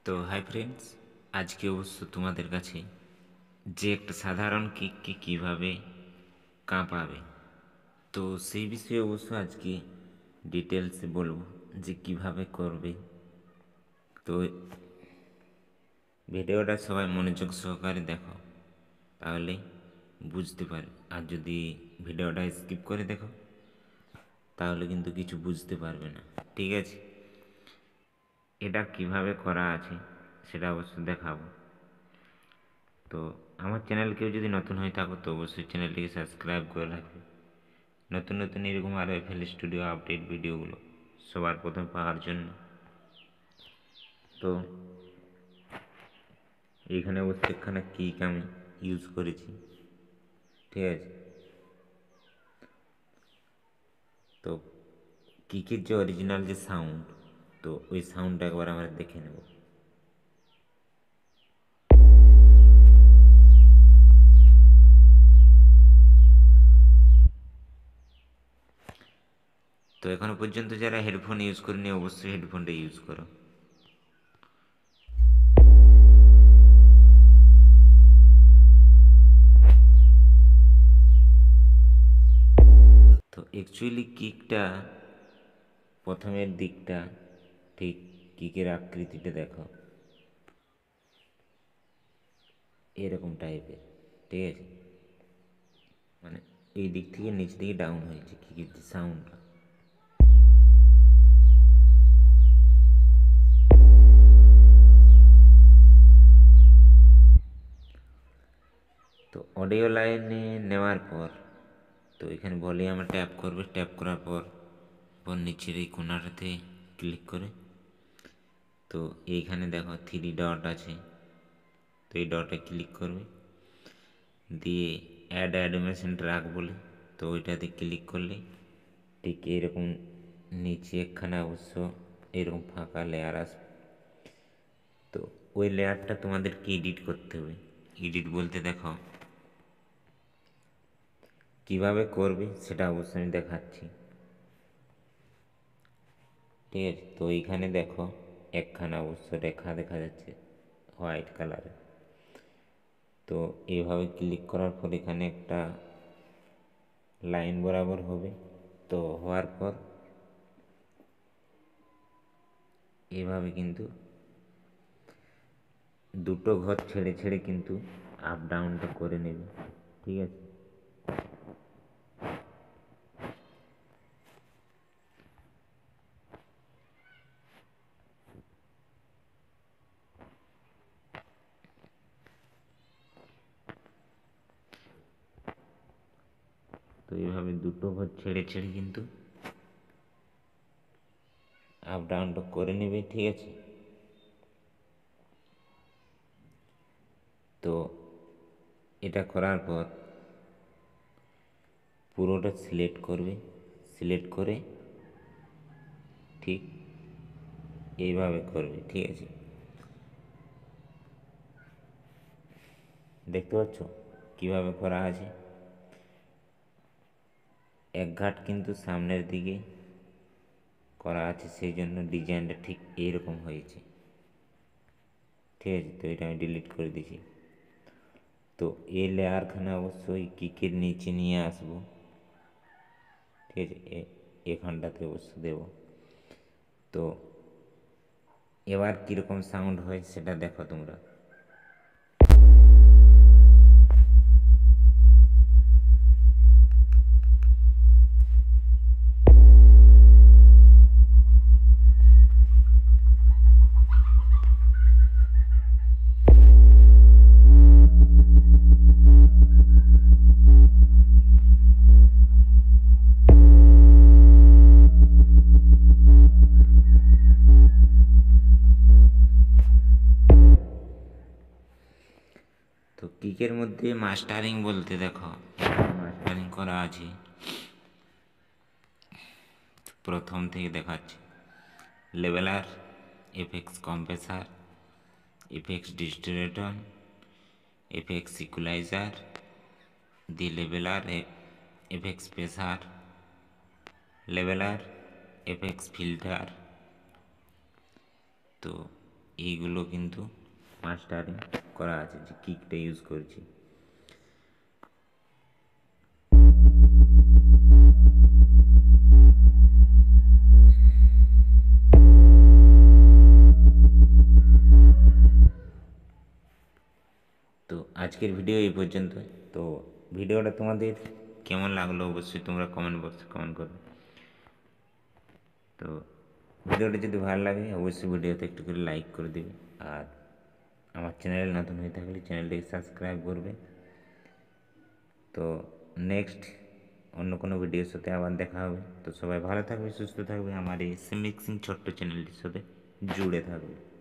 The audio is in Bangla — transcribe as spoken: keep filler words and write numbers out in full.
তো হাই ফ্রেন্ডস, আজকে অবশ্য তোমাদের কাছে যে একটা সাধারণ কেককে কীভাবে কাঁপাবে, তো সেই বিষয়ে অবশ্য আজকে ডিটেলসে বলবো যে কিভাবে করবে। তো ভিডিওটা সবাই মনোযোগ সহকারে দেখো, তাহলে বুঝতে পারে। আর যদি ভিডিওটা স্কিপ করে দেখো তাহলে কিন্তু কিছু বুঝতে পারবে না, ঠিক আছে? এটা কিভাবে করা আছে সেটা অবশ্য দেখাবো। তো আমার চ্যানেল কেউ যদি নতুন হয়ে থাকো তো অবশ্যই চ্যানেলটিকে সাবস্ক্রাইব করে রাখবে, নতুন নতুন এরকম আরও এফএল স্টুডিও আপডেট ভিডিওগুলো সবার প্রথম পাওয়ার জন্য। তো এইখানে অবশ্য একখানা কিক আমি ইউজ করেছি, ঠিক আছে? তো কিকের যে অরিজিনাল যে সাউন্ড, তো ওই সাউন্ডটা একবার আমরা দেখে নেব। তো এখনো পর্যন্ত যারা হেডফোন ইউজ করেনি অবশ্যই হেডফোনটা ইউজ করো। তো অ্যাকচুয়ালি কিকটা প্রথমের দিকটা ঠিক কিকের আকৃতিটা দেখো এরকম টাইপের, ঠিক আছে? মানে এই দিক থেকে নিচ দিকে ডাউন হয়েছে কিকের যে সাউন্ডটা। তো অডিও লাইনে নেওয়ার পর তো এখানে ভলিউমে ট্যাপ করবে, ট্যাপ করার পর পর নিচের এই কোনাটাতে ক্লিক করে তো এইখানে দেখো থ্রি ডট আছে, তো এই ডটে ক্লিক করবে, দিয়ে অ্যাড অ্যানিমেশন ট্র্যাক বলে তো ওইটাতে ক্লিক করলে ঠিক এরকম নিচে একখানে অবশ্য এরকম ফাঁকা লেয়ার আসবে। তো ওই লেয়ারটা তোমাদেরকে এডিট করতে হবে। এডিট বলতে দেখো কিভাবে করবে সেটা অবশ্যই আমি দেখাচ্ছি, ঠিক আছে? তো এইখানে দেখো একখানা অবশ্য রেখা দেখা যাচ্ছে হোয়াইট কালারে। তো এইভাবে ক্লিক করার পর এখানে একটা লাইন বরাবর হবে। তো হওয়ার পর এভাবে কিন্তু দুটো ঘর ছেড়ে ছেড়ে কিন্তু আপ ডাউনটা করে নেবে, ঠিক আছে? তো এইভাবে দুটো ঘর ছেড়ে ছেড়ে কিন্তু আপ ডাউনটা করে নেবে, ঠিক আছে? তো এটা করার পর পুরোটা সিলেক্ট করবে, সিলেক্ট করে ঠিক এইভাবে করবে, ঠিক আছে? দেখতে পাচ্ছ কিভাবে করা আছে? এক ঘাট কিন্তু সামনের দিকে করা আছে, সেই জন্য ডিজাইনটা ঠিক এইরকম হয়েছে, ঠিক আছে? তো এটা আমি ডিলিট করে দিয়েছি। তো এই লেয়ারখানে অবশ্যই কিকের নিচে নিয়ে আসবো, ঠিক আছে? এখানটাতে অবশ্য দেব। তো এবার কীরকম সাউন্ড হয় সেটা দেখো তোমরা। তো কিকের মধ্যে মাস্টারিং বলতে দেখো মাস্টারিং করা আছে, প্রথম থেকে দেখাচ্ছি। Leveller, effects compressor, effects distributor, effects equaliser, the leveller, effects pressure, leveller, effects filter. তো এইগুলো কিন্তু মাস্টারিং করা আছে, যে কিকটা ইউজ করছি। তো আজকের ভিডিও এই পর্যন্ত। তো ভিডিওটা তোমাদের কেমন লাগলো অবশ্যই তোমরা কমেন্ট বক্সে কমেন্ট করবে। তো ভিডিওটা যদি ভালো লাগে অবশ্যই ভিডিওতে একটু করে লাইক করে দেবে, আর আমার চ্যানেলে নতুন হয়ে থাকলে চ্যানেলটাকে সাবস্ক্রাইব করবে। তো নেক্সট অন্য কোনো ভিডিওর সাথে আবার দেখা হবে। তো সবাই ভালো থাকবে, সুস্থ থাকবে, আমার এই মিক্সিং ছোট্ট চ্যানেলটির সাথে জুড়ে থাকবে।